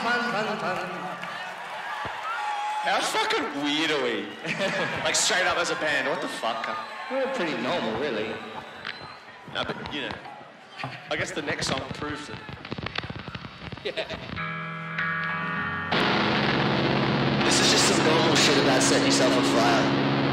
How fucking weird are we? Like straight up as a band, what the fuck? We're pretty normal, really. No, but you know, I guess the next song proves it. Yeah. This is just some normal shit about setting yourself on fire.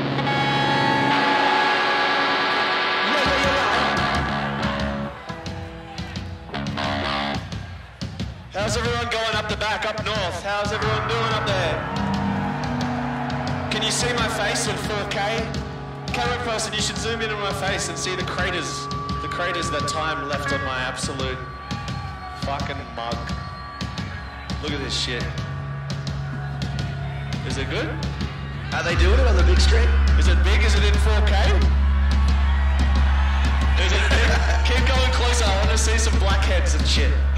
How's everyone going up the back, up north? How's everyone doing up there? Can you see my face on 4K? Camera person, you should zoom in on my face and see the craters that time left on my absolute fucking mug. Look at this shit. Is it good? Are they doing it on the big screen? Is it big? Is it in 4K? Is it big? Keep going closer, I want to see some blackheads and shit.